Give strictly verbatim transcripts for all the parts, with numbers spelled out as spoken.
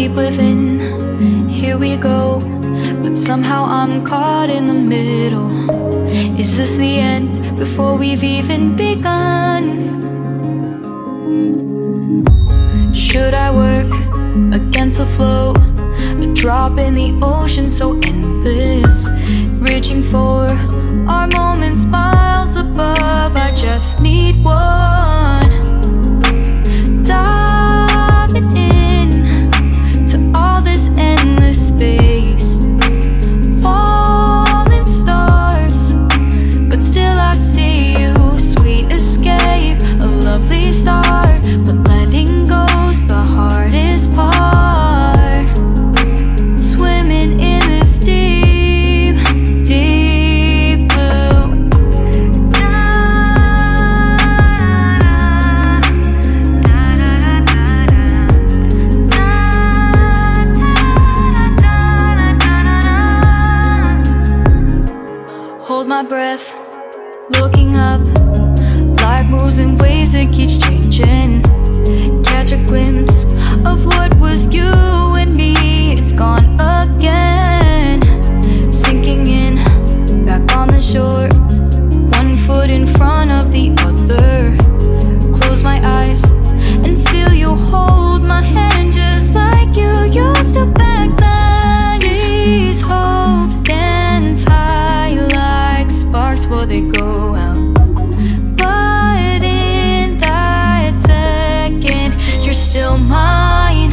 Deep within, here we go, but somehow I'm caught in the middle. Is this the end before we've even begun? Should I work against the flow? A drop in the ocean so endless, reaching for our moments miles above. I just need one. Diving in to all this endless space, falling stars, but still I see you. Sweet escape, a lovely start, but letting go's the hardest part. Swimming in this deep, deep blue. Hold my breath, looking up. Life moves in ways that keeps changing. Catch a glimpse of what was you and me. It's gone again. Sinking in, back on the shore, one foot in front of the other. Close my eyes and feel you hold my hand just like you used to back then. These hopes dance high like sparks before they go out. But in that second, you're still mine.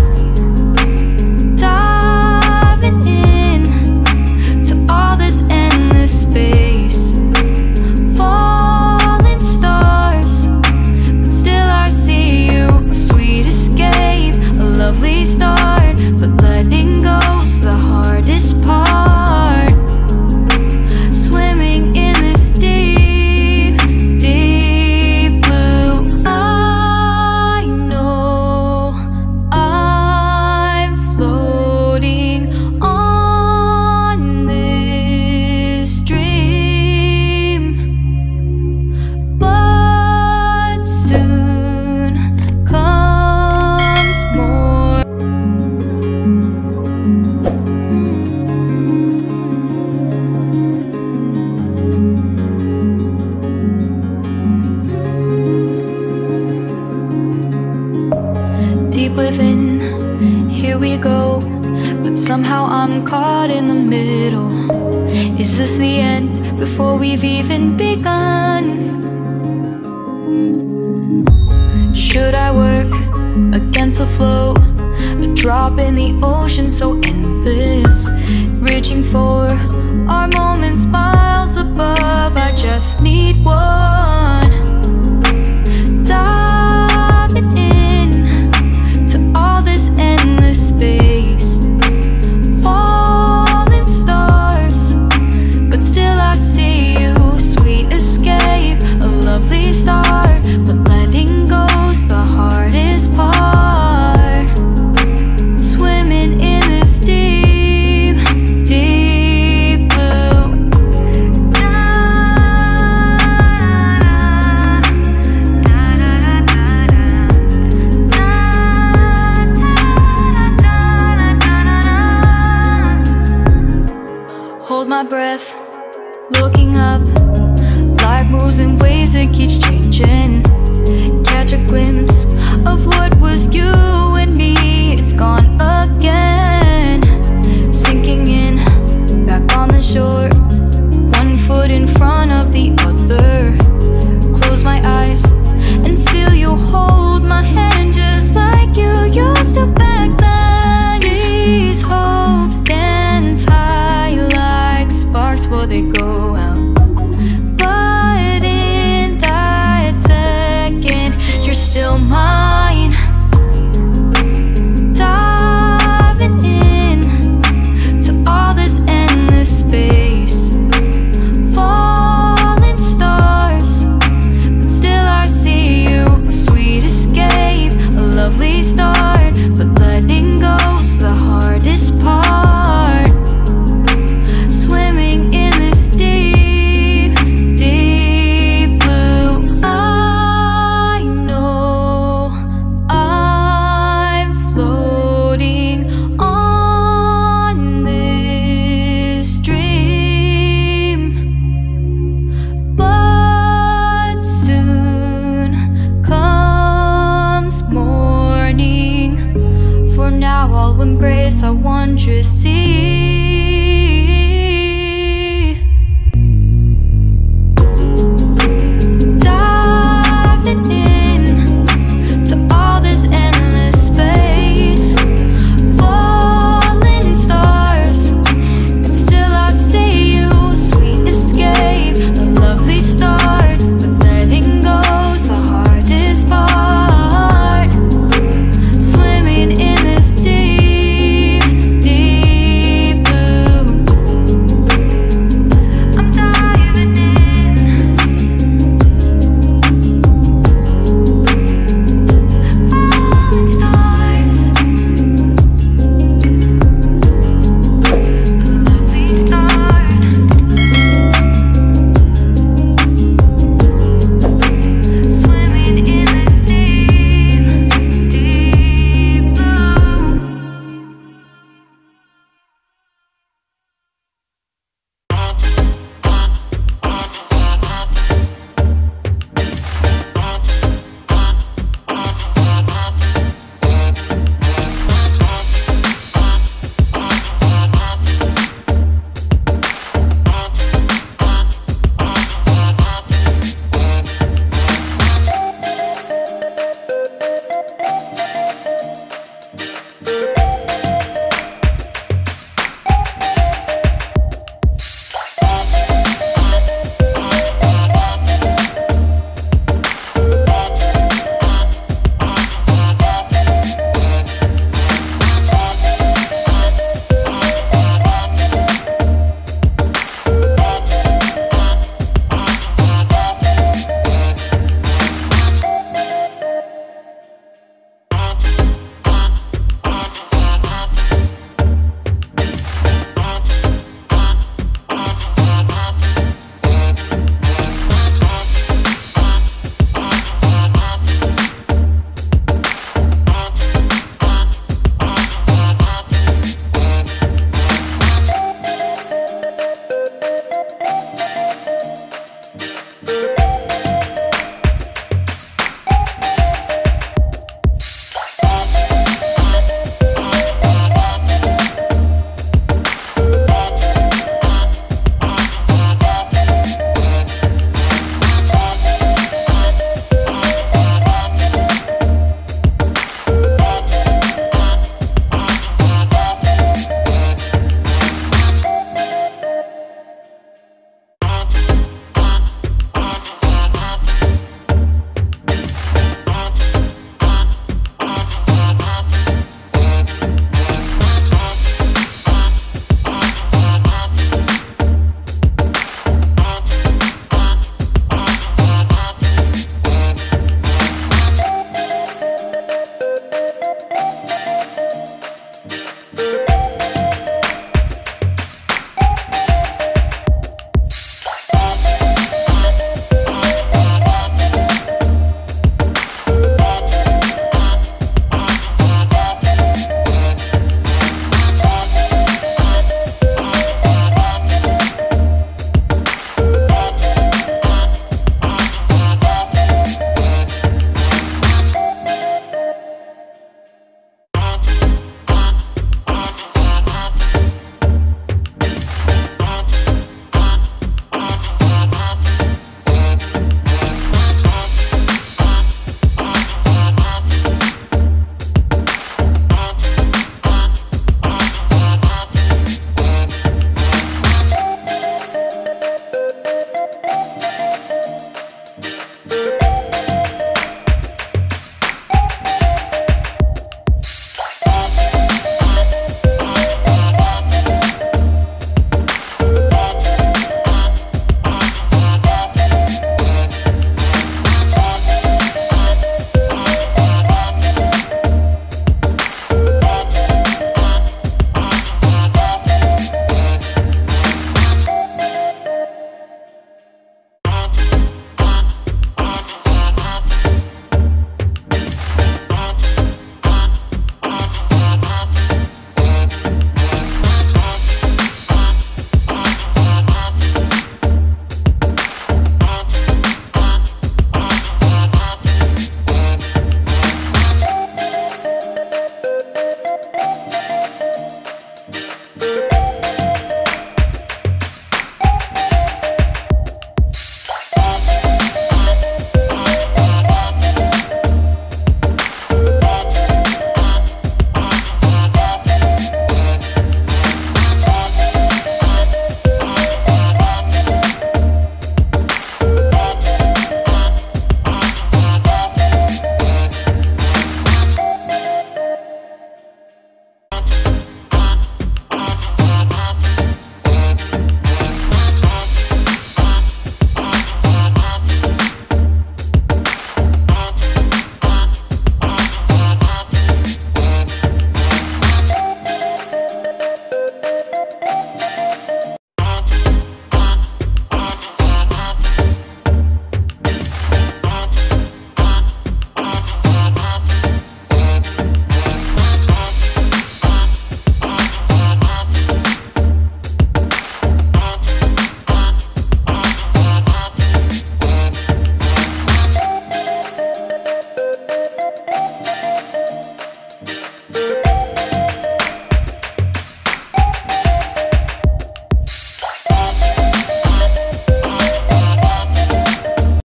Diving in to all this endless space, falling stars, but still I see you. A sweet escape, a lovely start, but letting go's the hardest part. Swimming in this deep, deep blue. I know I'm floating on this dream, but soon comes more. Deep within, here we go, but somehow I'm caught in the middle. Is this the end before we've even begun? Should I work against the flow? A drop in the ocean so endless, reaching for our moments miles above. I just need one. Diving in to all this endless space, falling stars, but still I see you. Sweet escape, a lovely start, but letting go's the hardest part. Swimming in this deep, deep blue. Hold my breath, looking up. Life moves in ways that keeps changing. Catch a glimpse of what was you and me. It's gone again. Sinking in, back on the shore, one foot in front of the other. Close my eyes and feel you hold my hand just like you used to back then. These hopes dance high like sparks before they go out. But in that second, you're still mine. embrace our wondrous sea.